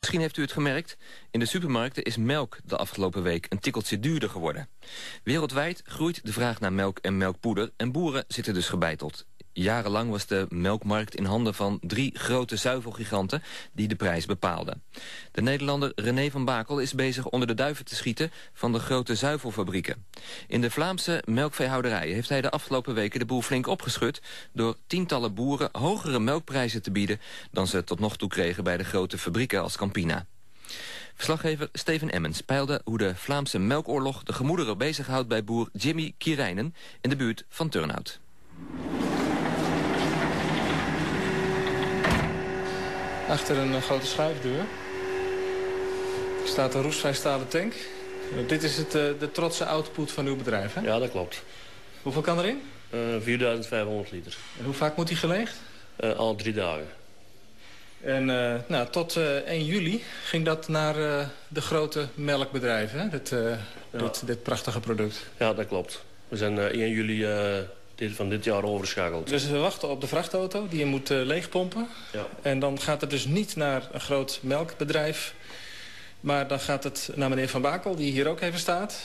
Misschien heeft u het gemerkt, in de supermarkten is melk de afgelopen week een tikkeltje duurder geworden. Wereldwijd groeit de vraag naar melk en melkpoeder en boeren zitten dus gebeiteld. Jarenlang was de melkmarkt in handen van 3 grote zuivelgiganten die de prijs bepaalden. De Nederlander René van Bakel is bezig onder de duiven te schieten van de grote zuivelfabrieken. In de Vlaamse melkveehouderijen heeft hij de afgelopen weken de boel flink opgeschud door tientallen boeren hogere melkprijzen te bieden dan ze tot nog toe kregen bij de grote fabrieken als Campina. Verslaggever Steven Emmens peilde hoe de Vlaamse melkoorlog de gemoederen bezighoudt bij boer Jimmy Kirijnen in de buurt van Turnhout. Achter een grote schuifdeur staat een roestvrij stalen tank. Dit is de trotse output van uw bedrijf, hè? Ja, dat klopt. Hoeveel kan erin? 4500 liter. En hoe vaak moet die geleegd? Al 3 dagen. En tot 1 juli ging dat naar de grote melkbedrijven, hè? Dit prachtige product. Ja, dat klopt. We zijn 1 juli van dit jaar overschakeld. Dus we wachten op de vrachtauto die je moet leegpompen. Ja. En dan gaat het dus niet naar een groot melkbedrijf, maar dan gaat het naar meneer Van Bakel, die hier ook even staat.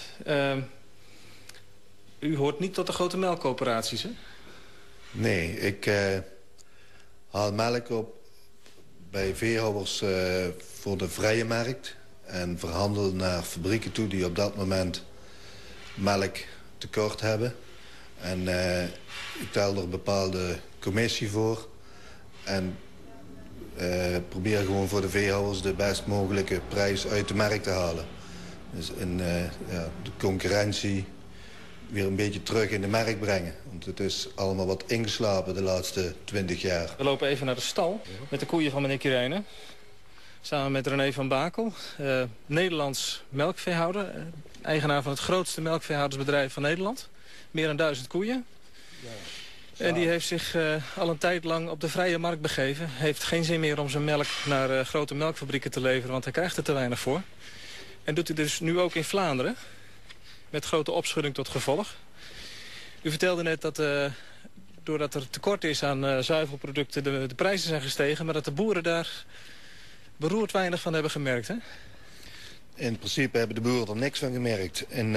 U hoort niet tot de grote melkcoöperaties, hè? Nee, ik haal melk op bij veehouders voor de vrije markt en verhandel naar fabrieken toe die op dat moment melk tekort hebben. En ik tel er een bepaalde commissie voor. En probeer gewoon voor de veehouders de best mogelijke prijs uit de markt te halen. Dus de concurrentie weer een beetje terug in de markt brengen. Want het is allemaal wat ingeslapen de laatste 20 jaar. We lopen even naar de stal met de koeien van meneer Kirijnen. Samen met René van Bakel, Nederlands melkveehouder. Eigenaar van het grootste melkveehoudersbedrijf van Nederland. Meer dan 1000 koeien. Ja. En die heeft zich al een tijd lang op de vrije markt begeven. Heeft geen zin meer om zijn melk naar grote melkfabrieken te leveren, want hij krijgt er te weinig voor. En doet hij dus nu ook in Vlaanderen. Met grote opschudding tot gevolg. U vertelde net dat doordat er tekort is aan zuivelproducten de prijzen zijn gestegen, maar dat de boeren daar beroerd weinig van hebben gemerkt, hè? In principe hebben de boeren er niks van gemerkt. En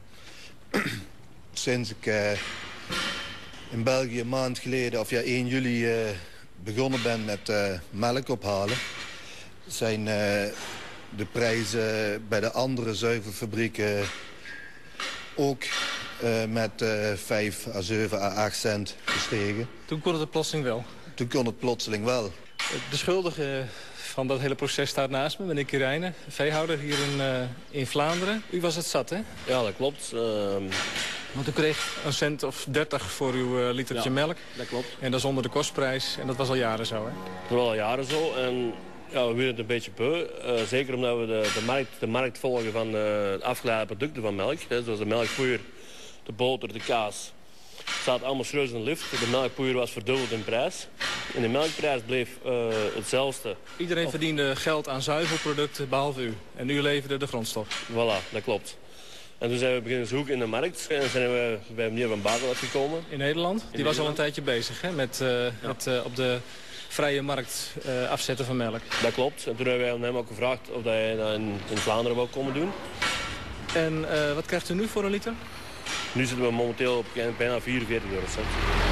sinds ik in België een maand geleden, 1 juli, begonnen ben met melk ophalen, zijn de prijzen bij de andere zuivelfabrieken ook met 5 à 7 à 8 cent gestegen. Toen kon het plotseling wel? Toen kon het plotseling wel. De schuldige van dat hele proces staat naast me, meneer Kirijnen, veehouder hier in Vlaanderen. U was het zat, hè? Ja, dat klopt. Want u kreeg een cent of 30 voor uw litertje melk. Dat klopt. En dat is onder de kostprijs. En dat was al jaren zo, hè? Dat was al jaren zo. En ja, we willen het een beetje beu. Zeker omdat we de markt volgen van de afgeleide producten van melk. Hè, zoals de melkpoeier, de boter, de kaas. Het staat allemaal serieus in de lift. De melkpoeier was verdubbeld in prijs. En de melkprijs bleef hetzelfde. Iedereen verdiende geld aan zuivelproducten, behalve u. En u leverde de grondstof. Voilà, dat klopt. En toen zijn we beginnen zoeken in de markt. En zijn we bij meneer Van Bakel uitgekomen. In Nederland? Die was al een tijdje bezig, hè? Met op de vrije markt afzetten van melk. Dat klopt. En toen hebben wij hem ook gevraagd of hij dat in Vlaanderen wou komen doen. En wat krijgt u nu voor een liter? Nu zitten we momenteel op bijna 44 €.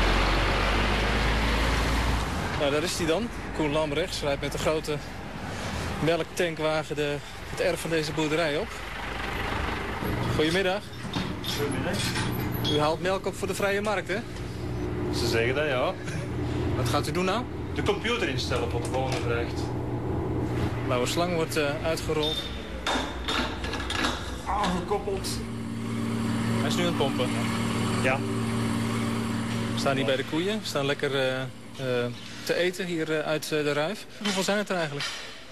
Nou, daar is hij dan. Koen Lambrechts rijdt met een grote melktankwagen het erf van deze boerderij op. Goedemiddag. Goedemiddag. U haalt melk op voor de vrije markt, hè? Ze zeggen dat, ja. Wat gaat u doen nou? De computer instellen op de volgende vraagt. Blauwe slang wordt uitgerold. Aangekoppeld. Hij is nu aan het pompen. Ja. We staan hier bij de koeien. We staan lekker te eten hier uit de ruif. Hoeveel zijn het er eigenlijk?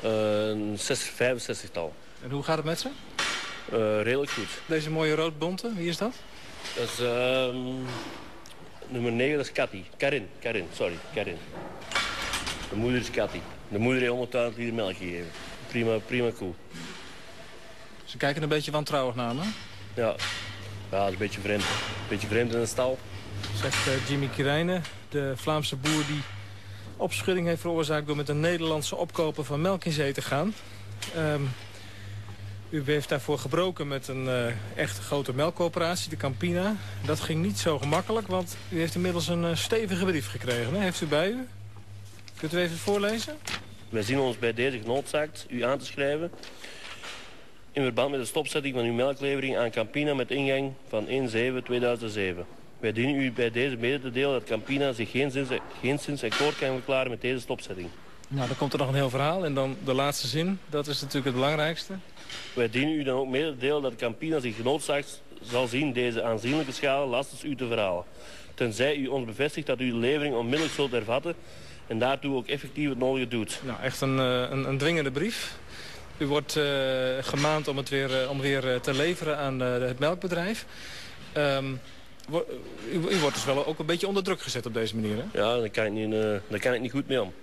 65-tal. En hoe gaat het met ze? Redelijk goed. Deze mooie roodbonte, wie is dat? Dat is nummer 9, dat is Cathy. Karin. De moeder is Cathy. De moeder heeft 100.000 liter melk gegeven. Prima koe. Ze kijken een beetje wantrouwig naar me. Ja, dat is een beetje vreemd. Een beetje vreemd in een stal. Zegt Jimmy Kirijnen, de Vlaamse boer die opschudding heeft veroorzaakt door met een Nederlandse opkoper van melk in zee te gaan. U heeft daarvoor gebroken met een echt grote melkcoöperatie, de Campina. Dat ging niet zo gemakkelijk, want u heeft inmiddels een stevige brief gekregen. Hè? Heeft u bij u? Kunt u even voorlezen? Wij zien ons bij deze genoodzaakt u aan te schrijven in verband met de stopzetting van uw melklevering aan Campina met ingang van 1/7/2007. Wij dienen u bij deze mede te delen dat Campina zich geenszins akkoord kan verklaren met deze stopzetting. Nou, dan komt er nog een heel verhaal en dan de laatste zin. Dat is natuurlijk het belangrijkste. Wij dienen u dan ook mede te delen dat Campina zich genoodzaakt zal zien deze aanzienlijke schade lastens u te verhalen. Tenzij u ons bevestigt dat u de levering onmiddellijk zult hervatten en daartoe ook effectief het nodige doet. Nou, echt een dwingende brief. U wordt gemaand om weer te leveren aan het melkbedrijf. U wordt dus wel ook een beetje onder druk gezet op deze manier, hè? Ja, daar kan ik niet goed mee om.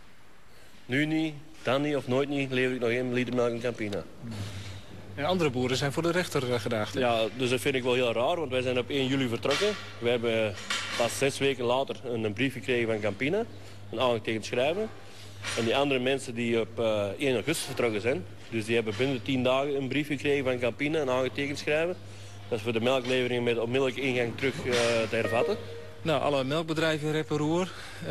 Nu niet, dan niet of nooit niet lever ik nog 1 liter melk in Campina. En andere boeren zijn voor de rechter gedaagd. Hè? Ja, dus dat vind ik wel heel raar, want wij zijn op 1 juli vertrokken. We hebben pas 6 weken later een brief gekregen van Campina, een aangetekend schrijven. En die andere mensen die op 1 augustus vertrokken zijn, dus die hebben binnen 10 dagen een brief gekregen van Campina, een aangetekend schrijven. Dat is voor de melklevering met onmiddellijke ingang terug te hervatten. Nou, alle melkbedrijven in rep en roer,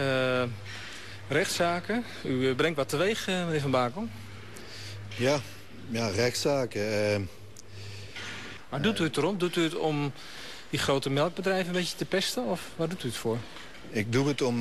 rechtszaken. U brengt wat teweeg, meneer Van Bakel. Ja, rechtszaken. Maar doet u het erom? Doet u het om die grote melkbedrijven een beetje te pesten? Of waar doet u het voor? Ik doe het om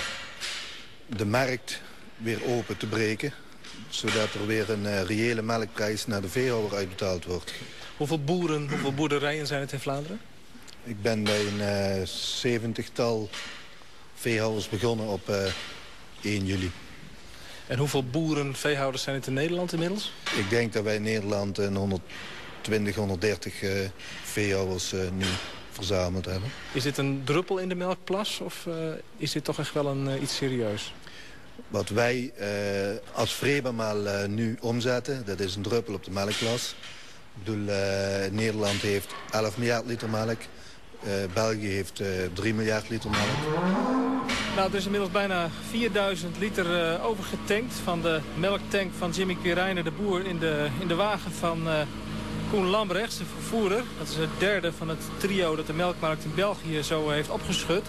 de markt weer open te breken. Zodat er weer een reële melkprijs naar de veehouder uitbetaald wordt. Hoeveel boerderijen zijn het in Vlaanderen? Ik ben bij een 70-tal veehouders begonnen op 1 juli. En hoeveel veehouders zijn het in Nederland inmiddels? Ik denk dat wij in Nederland een 120, 130 veehouders nu verzameld hebben. Is dit een druppel in de melkplas of is dit toch echt wel iets serieus? Wat wij als Vrebermaal nu omzetten, dat is een druppel op de melkplas. Ik bedoel, Nederland heeft 11 miljard liter melk. België heeft 3 miljard liter melk. Nou, er is inmiddels bijna 4000 liter overgetankt van de melktank van Jimmy Querijnen, de boer, in de wagen van Koen Lambrechts, de vervoerder. Dat is het derde van het trio dat de melkmarkt in België zo heeft opgeschud.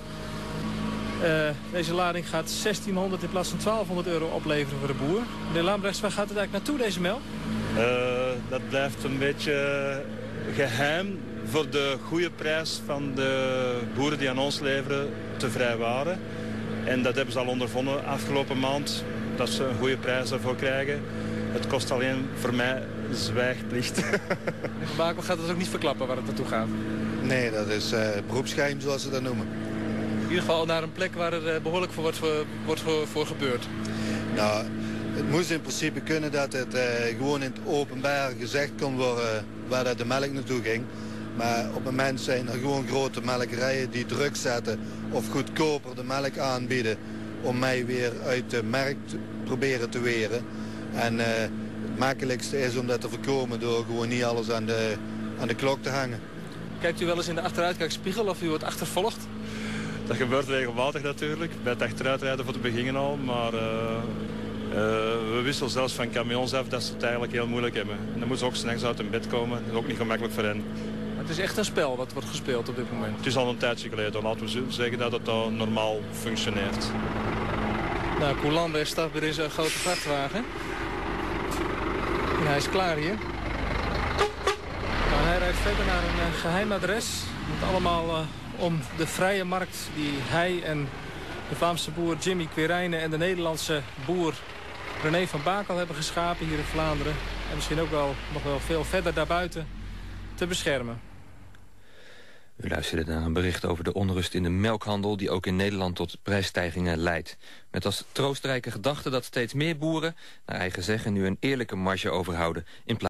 Deze lading gaat 1600 in plaats van 1200 euro opleveren voor de boer. Meneer Lambrechts, waar gaat het eigenlijk naartoe, deze melk? Dat blijft een beetje geheim voor de goede prijs van de boeren die aan ons leveren te vrijwaren. En dat hebben ze al ondervonden afgelopen maand, dat ze een goede prijs daarvoor krijgen. Het kost alleen voor mij zwijgplicht. Meneer Van Bakel gaat het ook niet verklappen waar het naartoe gaat? Nee, dat is beroepsgeheim zoals ze dat noemen. In ieder geval naar een plek waar er behoorlijk voor gebeurt. Nou, het moest in principe kunnen dat het gewoon in het openbaar gezegd kon worden waar dat de melk naartoe ging. Maar op het moment zijn er gewoon grote melkerijen die druk zetten of goedkoper de melk aanbieden om mij weer uit de markt proberen te weren. En het makkelijkste is om dat te voorkomen door gewoon niet alles aan de klok te hangen. Kijkt u wel eens in de achteruitkijkspiegel of u wordt achtervolgd? Dat gebeurt regelmatig natuurlijk, bij het achteruitrijden voor te beginnen al. Maar we wisselen zelfs van camions af dat ze het eigenlijk heel moeilijk hebben. En dan moeten ze ook 's nachts uit hun bed komen. Dat is ook niet gemakkelijk voor hen. Maar het is echt een spel wat wordt gespeeld op dit moment. Het is al een tijdje geleden, laten we zeggen dat het al normaal functioneert. Nou, Koen Lambrechts staat bij deze grote vrachtwagen. En hij is klaar hier. Nou, hij rijdt verder naar een geheim adres. Het allemaal om de vrije markt die hij en de Vlaamse boer Jimmy Querijnen en de Nederlandse boer René van Bakel hebben geschapen hier in Vlaanderen. En misschien ook wel nog wel veel verder daarbuiten te beschermen. U luisterde naar een bericht over de onrust in de melkhandel die ook in Nederland tot prijsstijgingen leidt. Met als troostrijke gedachte dat steeds meer boeren, naar eigen zeggen, nu een eerlijke marge overhouden in plaats